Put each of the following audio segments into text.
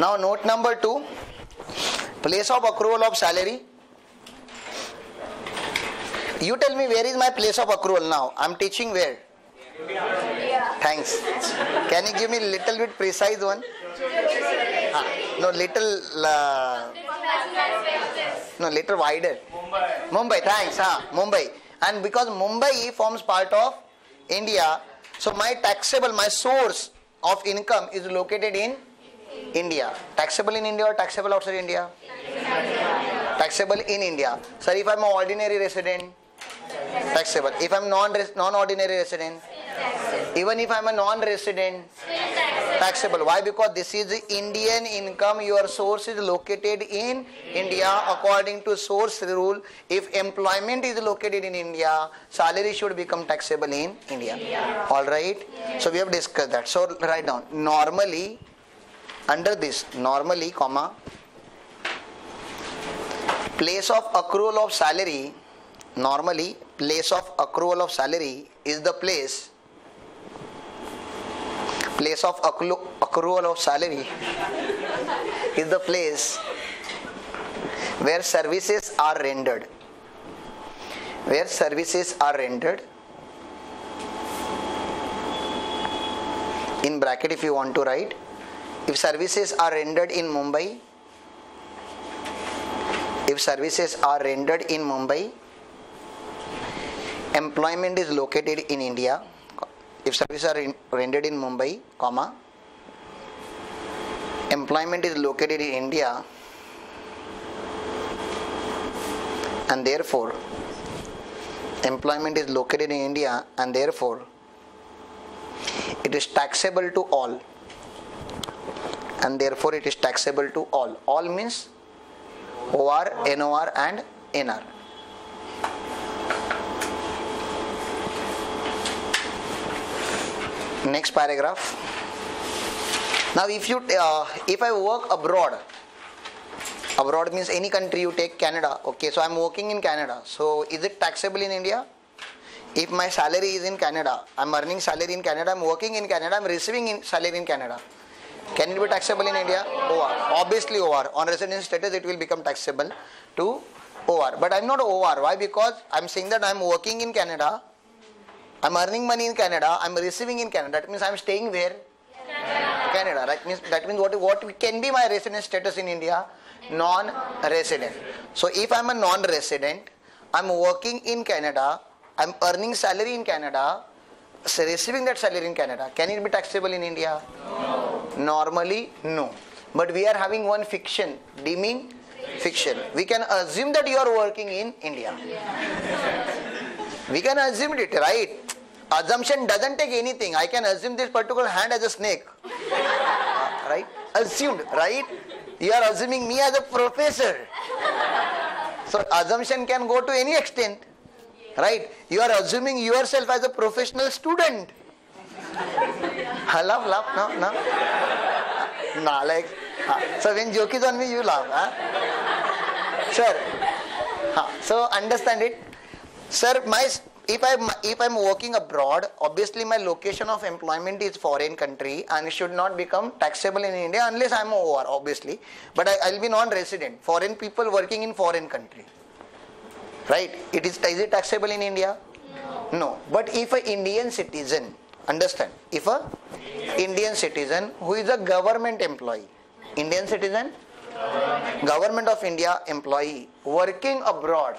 Now note number 2, place of accrual of salary. You tell me where is my place of accrual now. I am teaching where? India. Thanks. Can you give me little bit precise one? No, little wider. Mumbai, thanks. Mumbai. And because Mumbai forms part of India, so my source of income is located in India. Taxable in India or taxable outside India? Taxable in India. Sir, if I am an ordinary resident, taxable. If I am non-ordinary resident, even if I am a non-resident, taxable. Why? Because this is Indian income. Your source is located in India. According to source rule, if employment is located in India, salary should become taxable in India. Alright? So we have discussed that. So write down. Normally, under this, normally, comma, place of accrual of salary, normally, place of accrual of salary is the place of accrual of salary is the place where services are rendered. Where services are rendered, in bracket if you want to write, if services are rendered in Mumbai, employment is located in India. If services are rendered in Mumbai, comma, employment is located in India, and therefore employment is located in India, and therefore it is taxable to all. And therefore it is taxable to all. All means OR, NOR and NR. Next paragraph. Now if I work abroad means any country you take, Canada. Okay, so I am working in Canada. So is it taxable in India? If my salary is in Canada, I am earning salary in Canada, I am working in Canada, I am receiving salary in Canada. Can it be taxable in India? OR. Obviously OR. On residence status it will become taxable to OR. But I am not OR. Why? Because I am saying that I am working in Canada, I am earning money in Canada, I am receiving in Canada. That means I am staying where? Canada. That means what can be my residence status in India? Non-resident. So if I am a non-resident, I am working in Canada, I am earning salary in Canada, receiving that salary in Canada. Can it be taxable in India? No. Normally, no. But we are having one fiction, deeming fiction. We can assume that you are working in India. We can assume it, right? Assumption doesn't take anything. I can assume this particular hand as a snake. Right? Assumed, right? You are assuming me as a professor. So assumption can go to any extent. Right? You are assuming yourself as a professional student. Laugh, no. Nah, like, so when joke is on me, you laugh. Sir, so understand it. Sir, if I'm working abroad, obviously my location of employment is foreign country and it should not become taxable in India unless I'm OR, obviously. But I'll be non-resident. Foreign people working in foreign country. Right? Is it taxable in India? No. But if an Indian citizen, understand, if a Indian citizen who is a government employee, Indian citizen, government of India employee, working abroad,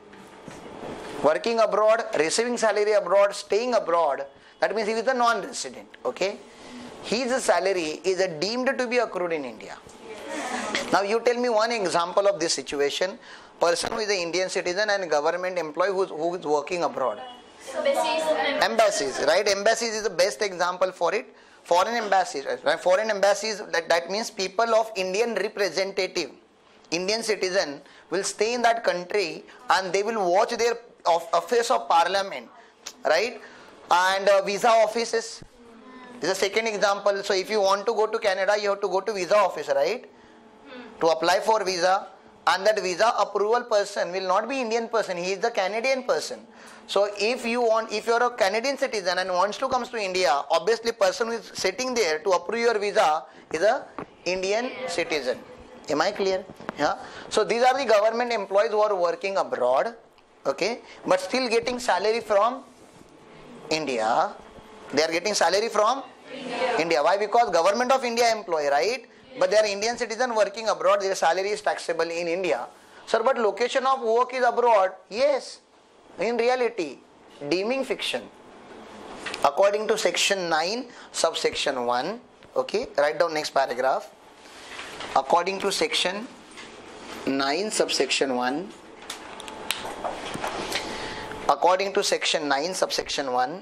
receiving salary abroad, staying abroad, that means he is a non-resident, okay? His salary is deemed to be accrued in India. Now you tell me one example of this situation. Person who is an Indian citizen and government employee who is working abroad. Embassies, right? Embassies is the best example for it. Foreign embassies, right? Foreign embassies, that means people of Indian representative, Indian citizen will stay in that country and they will watch their affairs of parliament, right? And visa offices. This is a second example. So if you want to go to Canada, you have to go to visa office, right? To apply for visa. and that visa approval person will not be Indian person, he is the Canadian person. So if you're a Canadian citizen and wants to come to India, obviously person who is sitting there to approve your visa is a Indian citizen. Am I clear? Yeah. So these are the government employees who are working abroad, okay, but still getting salary from India. They are getting salary from India. Why? Because government of India employee, right? But they are Indian citizen working abroad, their salary is taxable in India. Sir, but location of work is abroad. Yes, in reality, deeming fiction. According to section 9, subsection 1, okay, write down next paragraph. According to section 9, subsection 1, according to section 9, subsection 1,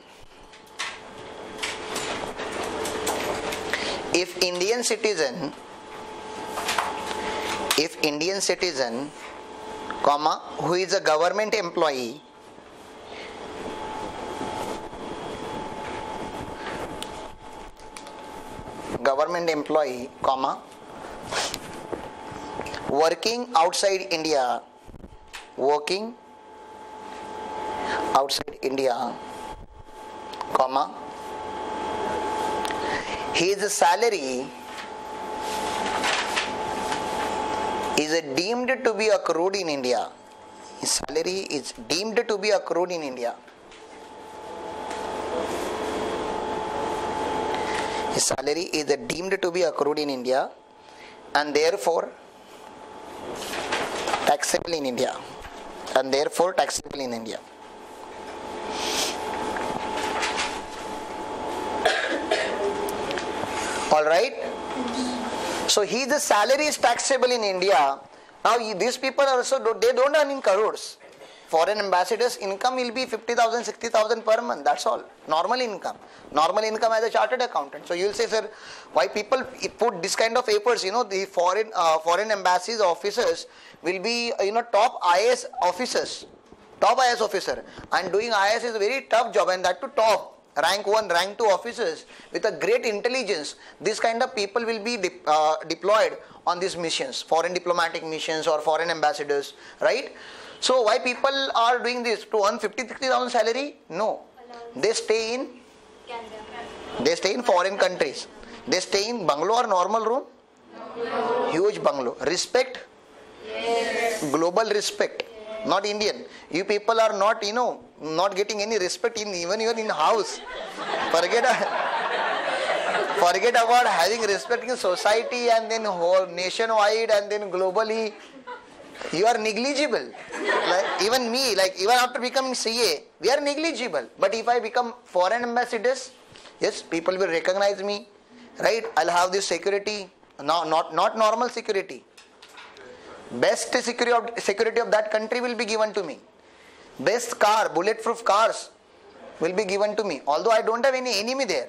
if Indian citizen, comma, who is a government employee, comma, working outside India, comma, his salary is deemed to be accrued in India. His salary is deemed to be accrued in India. His salary is deemed to be accrued in India and therefore taxable in India. Alright? So his salary is taxable in India. Now these people also, they don't earn in crores. Foreign ambassadors' income will be 50,000, 60,000 per month. That's all. Normal income as a chartered accountant. So you will say, sir, why people put this kind of papers? The foreign embassies officers will be top IAS officers, and doing IAS is a very tough job, and that to top. Rank 1, rank 2 officers with a great intelligence. This kind of people will be deployed on these missions, foreign diplomatic missions or foreign ambassadors, right? So why people are doing this? To earn 50,000-60,000 salary? No. They stay in Canada. They stay in foreign countries. They stay in bungalow or normal room? No. Huge bungalow. Respect? Yes. Global respect. Not Indian. You people are not, not getting any respect even in house. Forget about having respect in society and then whole nationwide and then globally. You are negligible. Even me, even after becoming CA, we are negligible. But if I become foreign ambassadors, yes, people will recognize me, right? I'll have this security, not normal security. Best security of that country will be given to me. Best car, bulletproof cars will be given to me. Although I don't have any enemy there.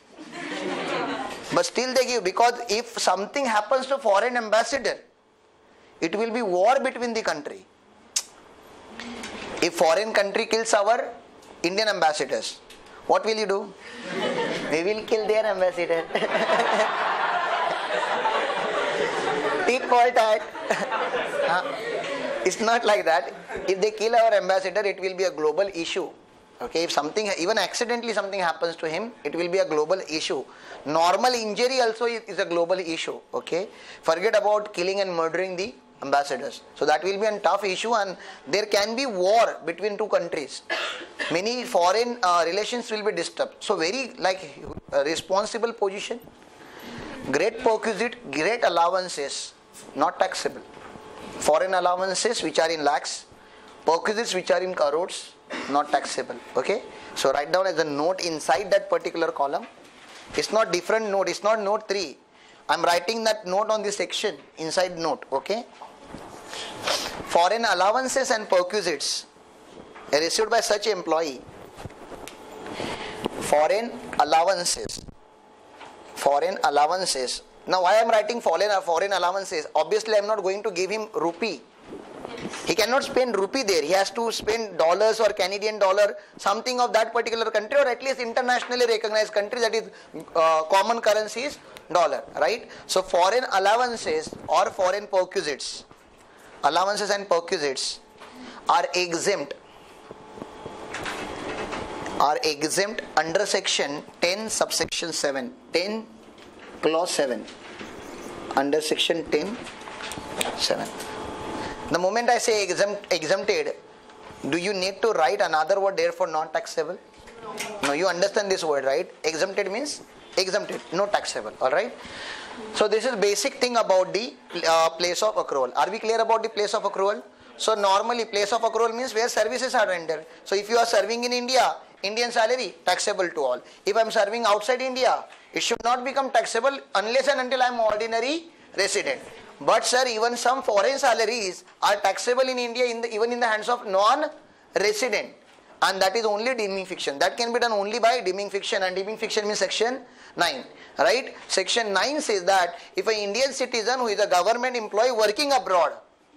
But still they give, because if something happens to foreign ambassador, it will be war between the country. If foreign country kills our Indian ambassadors, what will you do? We will kill their ambassador. Tit for tat. It's not like that. If they kill our ambassador, it will be a global issue. Okay, if something, even accidentally something happens to him, it will be a global issue. Normal injury also is a global issue. Okay, forget about killing and murdering the ambassadors. So that will be a tough issue, and there can be war between two countries. Many foreign relations will be disturbed. So very responsible position, great perquisite, great allowances, not taxable. Foreign allowances which are in lakhs, perquisites which are in crores, not taxable. Okay, so write down as a note inside that particular column. It's not different note, it's not note 3. I'm writing that note on this section, inside note. Okay, foreign allowances and perquisites received by such employee. Foreign allowances. Now why I am writing foreign allowances? Obviously I am not going to give him rupee. He cannot spend rupee there. He has to spend dollars or Canadian dollar, something of that particular country, or at least internationally recognized country that is common currency is dollar, right? So foreign allowances or foreign perquisites allowances and perquisites are exempt under section 10 subsection 7, 10 clause 7, under section 10 7. The moment I say exempted, do you need to write another word there for non taxable? No, you understand this word, right? Exempted means exempted, no taxable. Alright. So this is basic thing about the place of accrual. Are we clear about the place of accrual? So normally place of accrual means where services are rendered. So if you are serving in India, Indian salary taxable to all. If I am serving outside India, it should not become taxable unless and until I am ordinary resident. But sir, even some foreign salaries are taxable in India even in the hands of non-resident, and that is only deeming fiction. That can be done only by deeming fiction, and deeming fiction means section 9, right? Section 9 says that if an Indian citizen who is a government employee working abroad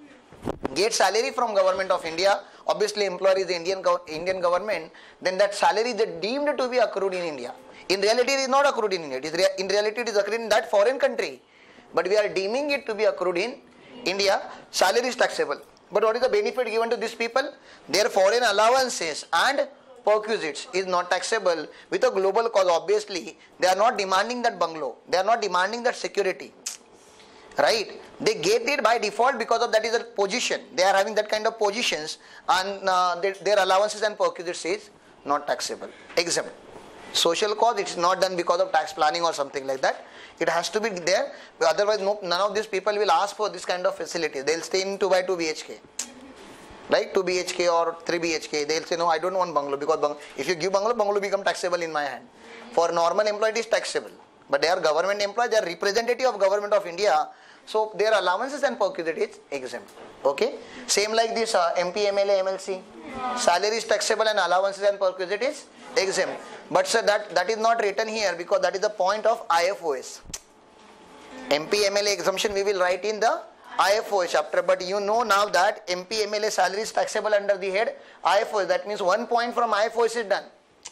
gets salary from government of India, obviously employer is the Indian government, then that salary is deemed to be accrued in India. In reality it is not accrued in India, in reality it is accrued in that foreign country. But we are deeming it to be accrued in India. Salary is taxable. But what is the benefit given to these people? Their foreign allowances and perquisites is not taxable with a global cause. Obviously, they are not demanding that bungalow. They are not demanding that security. Right? They get it by default because of that is a position. They are having that kind of positions, and their allowances and perquisites is not taxable. Exempt. Social cause, it is not done because of tax planning or something like that. It has to be there. Otherwise, none of these people will ask for this kind of facility. They will stay in 2 by 2 BHK. Right? 2 BHK or 3 BHK. They will say, no, I don't want bungalow, because if you give bungalow become taxable in my hand. For normal employee, it is taxable. But they are government employees, they are representative of government of India. So their allowances and perquisite is exempt. Okay? Same like this MP, MLA, MLC. Salary is taxable and allowances and perquisite is exempt. But sir, that is not written here because that is the point of IFOS. MP, MLA exemption we will write in the IFOS chapter. But you know now that MP, MLA salary is taxable under the head IFOS. That means 1 point from IFOS is done.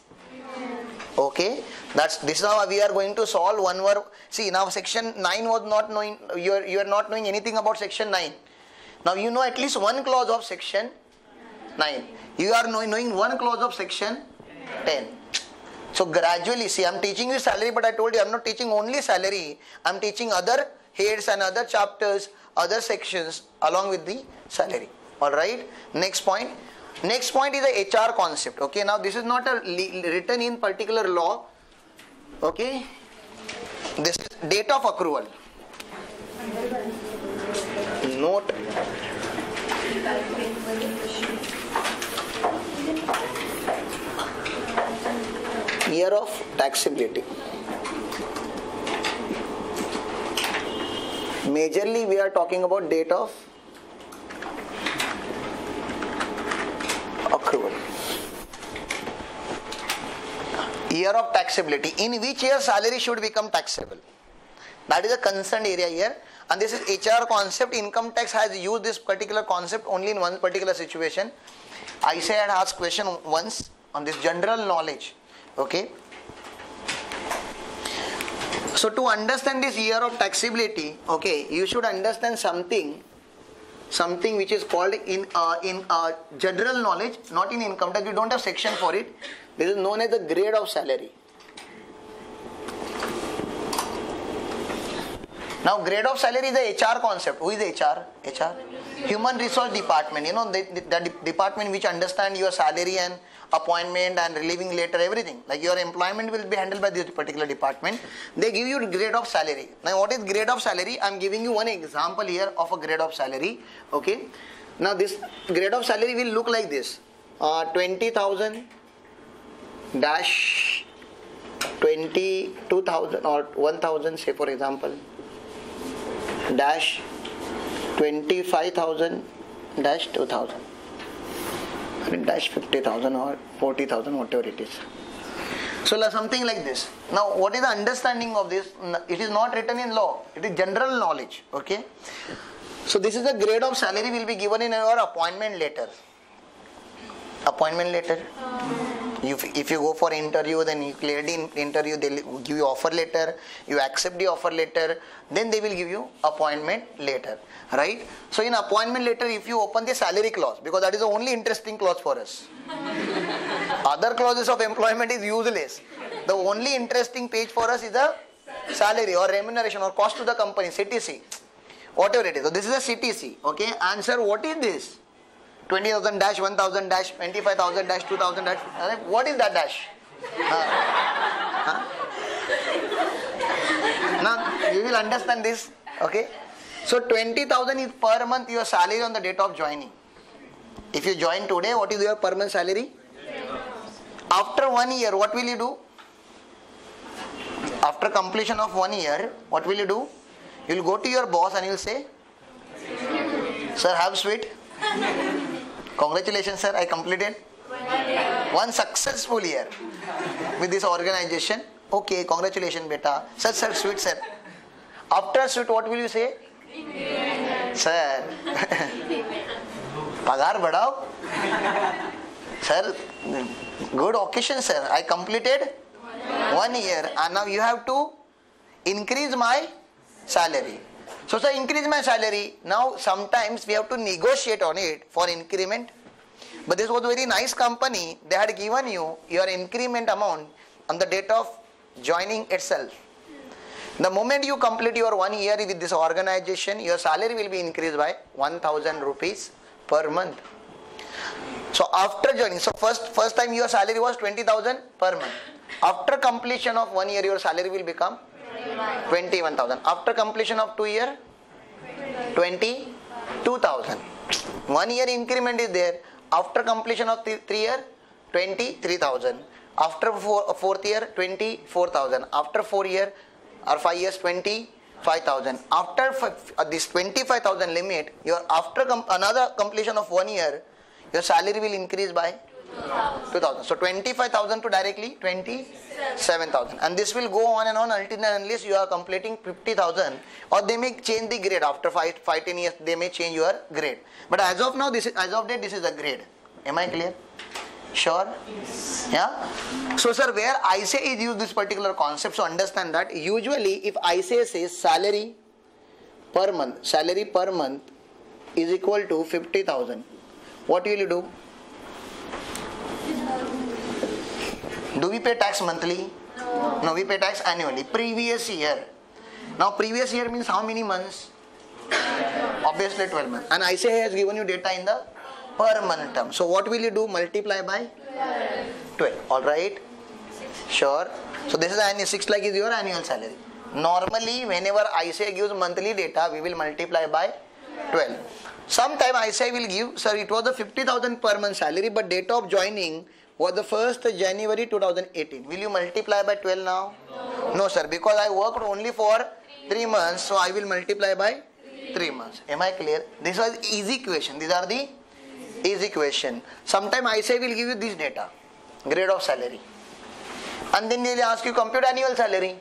Okay, this is how we are going to solve one word. See, now section 9 was not knowing, you are not knowing anything about section 9. Now you know at least one clause of section 9. You are knowing one clause of section 10. So gradually, see, I am teaching you salary, but I told you I am not teaching only salary. I am teaching other heads and other chapters, other sections along with the salary. Alright, next point. Next point is the HR concept. Okay, now this is not written in particular law. Okay, this is date of accrual. Note. Year of taxability. Majorly we are talking about date of accrual. Year of taxability. In which year salary should become taxable? That is a concerned area here. And this is HR concept. Income tax has used this particular concept only in one particular situation. I say I had asked question once on this general knowledge. Okay. So to understand this year of taxability, okay, you should understand something which is called in general knowledge, not in income tax. We don't have section for it. This is known as the grade of salary. Now grade of salary is the HR concept. Who is HR? HR? Human Resource Department. You know, the department which understand your salary and appointment and relieving letter, everything. Like your employment will be handled by this particular department. They give you grade of salary. Now what is grade of salary? I am giving you one example here of a grade of salary. Okay. Now this grade of salary will look like this. 20,000 dash 22,000 or 1,000, say for example, dash 25,000 dash 2,000. I mean dash 50,000 or 40,000, whatever it is. So something like this. Now what is the understanding of this? It is not written in law. It is general knowledge. Okay. So this is the grade of salary will be given in your appointment letter. Appointment letter. If you go for interview, then you cleared in interview, they will give you offer letter, you accept the offer letter, then they will give you appointment letter, right? So in appointment letter, if you open the salary clause, because that is the only interesting clause for us. Other clauses of employment is useless. The only interesting page for us is the salary or remuneration or cost to the company, CTC, whatever it is. So this is a CTC, okay? Answer, what is this? 20,000 dash, 1,000 dash, 25,000 dash, 2,000 dash. What is that dash? Now you will understand this, okay? So 20,000 is per month your salary on the date of joining. If you join today, what is your per month salary? After 1 year, what will you do? After completion of 1 year, what will you do? You will go to your boss and you will say, sir, have sweet. Congratulations, sir, I completed 1 successful year with this organization. Okay, congratulations, beta. Sir, sweet, sir. After sweet, what will you say? Sir, pagar badao. Sir, good occasion, sir. I completed 1 year and now you have to increase my salary. So, sir, increase my salary. Now, sometimes we have to negotiate on it for increment. But this was a very nice company. They had given you your increment amount on the date of joining itself. The moment you complete your 1 year with this organization, your salary will be increased by 1,000 rupees per month. So, after joining, so first time your salary was 20,000 per month. After completion of 1 year, your salary will become 21,000. After completion of 2 years, 22,000. 1 year increment is there. After completion of 3 years, 23,000. After fourth year, 24,000. After 4 years or 5 years, 25,000. After this 25,000 limit, after another completion of 1 year, your salary will increase by 2,000. So 25,000 to directly 27,000. And this will go on and on until and unless you are completing 50,000, or they may change the grade after 5-10 years. They may change your grade. But as of now, this is a grade. Am I clear? Sure? Yeah? So sir, where ICA is used this particular concept, so understand that usually if ICA says salary per month is equal to 50,000, what will you do? Do we pay tax monthly? No, we pay tax annually. Previous year. Now previous year means how many months? Obviously 12 months. And ICA has given you data in the per month term. So what will you do? Multiply by 12. Alright? Sure. So this is 6 lakh is your annual salary. Normally whenever ICA gives monthly data, we will multiply by 12. Sometime ICA will give, sir, it was the 50,000 per month salary, but date of joining was the 1st January 2018. Will you multiply by 12 now? No, sir, because I worked only for 3 months, so I will multiply by 3 months. Am I clear? This was easy question. These are the easy question. Sometime ICA will give you this data, grade of salary. And then they will ask you compute annual salary.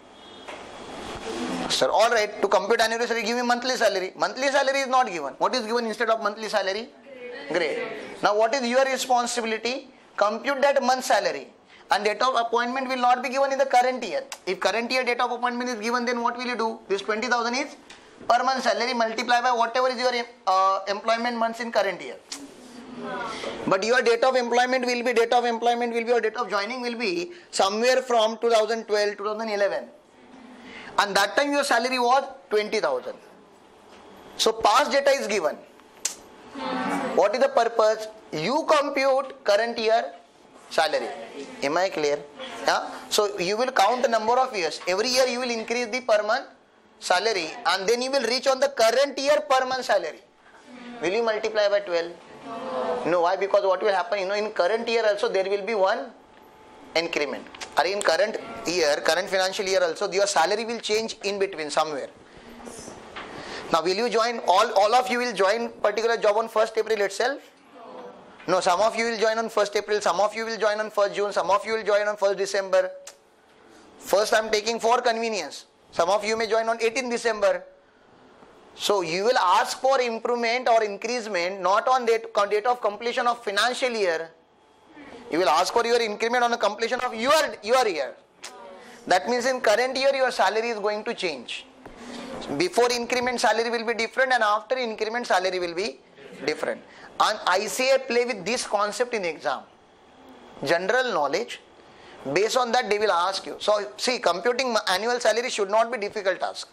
Sir, alright, to compute annual salary, give me monthly salary. Monthly salary is not given. What is given instead of monthly salary? Grade. Now what is your responsibility? Compute that month salary. And date of appointment will not be given in the current year. If current year date of appointment is given, then what will you do? This 20,000 is per month salary, multiply by whatever is your employment months in current year. But your date of employment will be, or date of joining will be somewhere from 2012, 2011. And that time your salary was 20,000. So past data is given. What is the purpose? You compute current year salary. Am I clear? Yeah? So you will count the number of years. Every year you will increase the per month salary, and then you will reach on the current year per month salary. Will you multiply by 12? No. Why? Because what will happen, in current year also there will be one increment. Or in current financial year also, your salary will change in between somewhere. Now will you join, all of you will join particular job on 1st April itself? No, some of you will join on 1st April, some of you will join on 1st June, some of you will join on 1st December. First I am taking for convenience. Some of you may join on 18th December. So you will ask for improvement or increasement not on date of completion of financial year. You will ask for your increment on the completion of your year. That means in current year your salary is going to change. Before increment salary will be different and after increment salary will be different. And ICA play with this concept in exam. General knowledge. Based on that they will ask you. So see, computing annual salary should not be difficult task.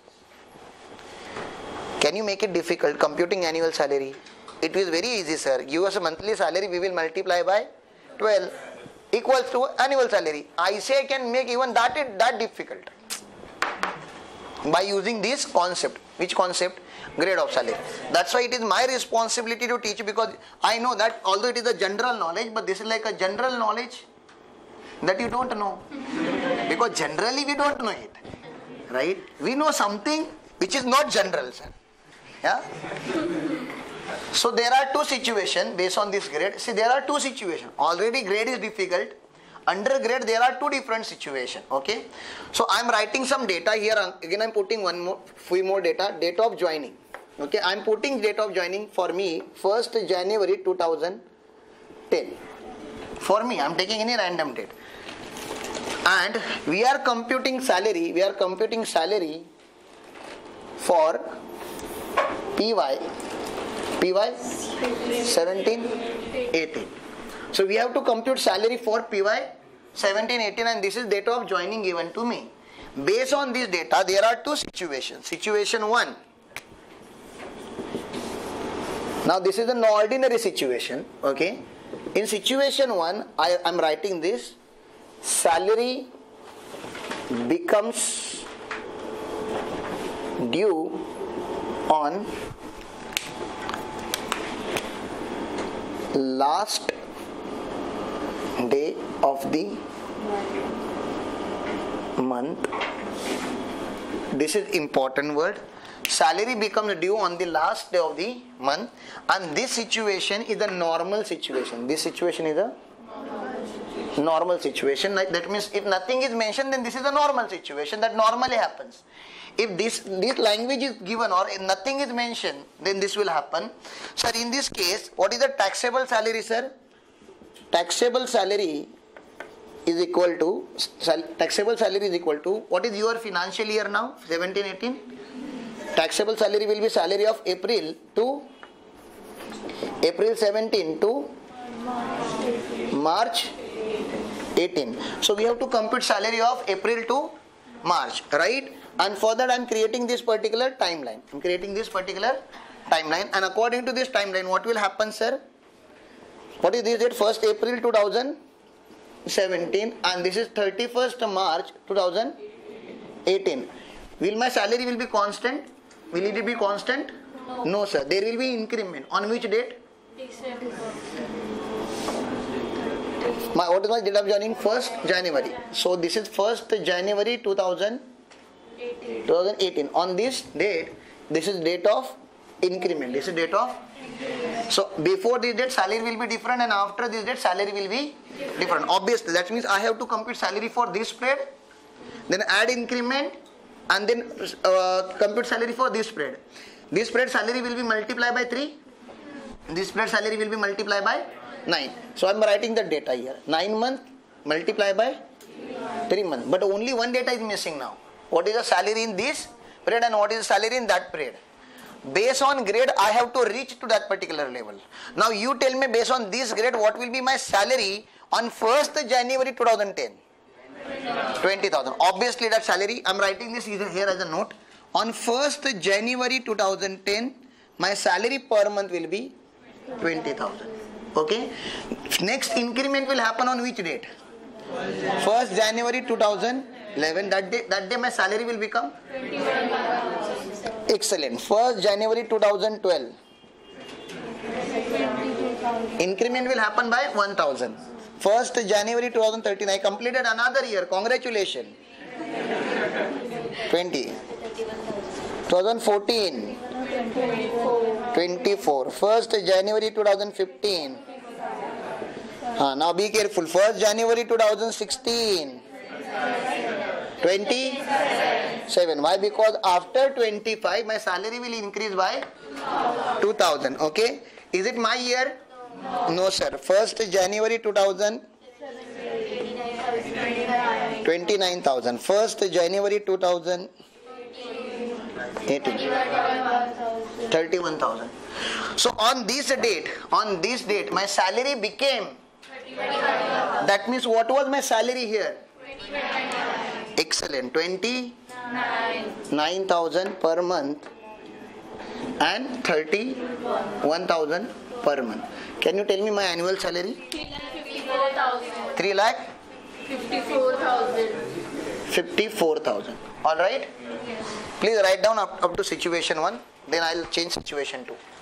Can you make it difficult? Computing annual salary. It is very easy, sir. Give us a monthly salary, we will multiply by 12 equals to annual salary. ICA can make even that difficult by using this concept. Which concept? Grade of salary. That's why it is my responsibility to teach, because I know that although it is a general knowledge, but this is like a general knowledge that you don't know. Because generally we don't know it. Right? We know something which is not general, sir. Yeah? So there are two situations based on this grade. See, there are two situations. Already grade is difficult. Under grade there are two different situations. Okay. So I am writing some data here. Again I am putting few more data. Date of joining. Okay. I am putting date of joining for me 1st January 2010. For me, I am taking any random date. And we are computing salary. We are computing salary for PY 17-18. So we have to compute salary for PY 17-18, and this is date of joining given to me. Based on this data, there are two situations. Situation 1. Now this is an ordinary situation. Okay. In situation 1, I am writing this. Salary becomes due on last day of the month. This is important word. Salary becomes due on the last day of the month, and this situation is a normal situation. This situation is a normal situation. That means if nothing is mentioned, then this is a normal situation that normally happens. If this language is given or if nothing is mentioned, then this will happen. Sir, in this case, what is the taxable salary, sir? Taxable salary is equal to what is your financial year now? 17-18. Taxable salary will be salary of April 17 to March 18. So we have to compute salary of April to March, right? And for that I am creating this particular timeline. And according to this timeline, what will happen, sir? What is this date? 1st April 2017, and this is 31st March 2018. Will my salary will be constant? Will it be constant? No, sir. There will be increment. On which date? December. What is my date of joining? 1st January. So this is 1st January 2018. On this date, this is date of increment. So before this date salary will be different, and after this date salary will be different. Obviously, that means I have to compute salary for this spread, then add increment, and then compute salary for this spread. This spread salary will be multiplied by 3. This spread salary will be multiplied by 9. So I am writing the data here. 9 months multiplied by 3 months. But only one data is missing now. What is the salary in this period and what is the salary in that period? Based on grade, I have to reach to that particular level. Now you tell me, based on this grade, what will be my salary on 1st January 2010? 20,000. Obviously that salary, I am writing this here as a note. On 1st January 2010, my salary per month will be 20,000. Okay. Next increment will happen on which date? 1st January 2011. That day my salary will become? Excellent. 1st January 2012. Increment will happen by 1,000. 1st January 2013. I completed another year. Congratulations. 20. 2014. 24. 1st January 2015. Now be careful. 1st January 2016. 27. Why? Because after 25 my salary will increase by 2,000. Okay. Is it my year? No, sir. 1st January 2015. 29,000. 1st January 2018. 31,000. So on this date, my salary became. That means what was my salary here? Excellent. 29,000 per month and 31,000 per month. Can you tell me my annual salary? 3 lakh 54,000. All right. Please write down up to situation 1. Then I'll change situation 2.